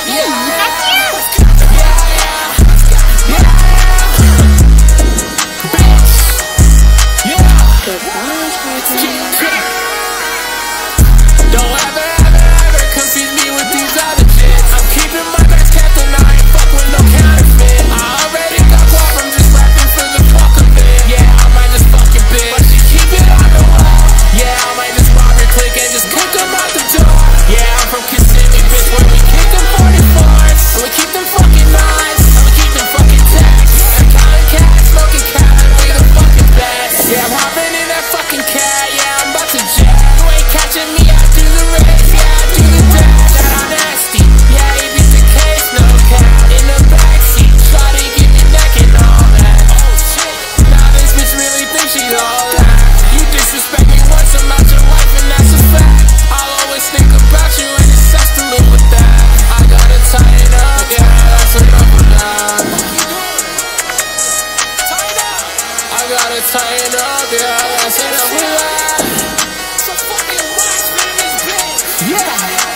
Don't ever confuse me with these other shits. I'm keeping my best kept and I ain't fuck with no counterfeit. I already got guap, I'm just rapping for the fuck of it. Yeah, I might just fuck your bitch, but she keep it on the wall. Yeah, I might just rob her click and just kick them out the door. Yeah, I'm from Kissimmee, bitch, where we kick them 44s, and we keep them fucking knives, and we keep them fucking tags. I'm counting cash, smoking cat, we the fucking best. Yeah, I'm hopping in that fucking cat, yeah, I'm about to jet. You ain't catching me, I do the race, yeah, I do the dash. That I'm nasty, yeah, he beat the case, no cap. In the backseat, shawty give me neck and all that. Oh shit, now this bitch really thinks she's all that. You disrespect me once, I'm out your life and that's a fact. I'll always think about you and it sucks to live with that. I gotta tighten up, yeah, that's enough of that. I gotta tighten up, yeah, that's enough of that. So fucking watch me in this bitch. Yeah.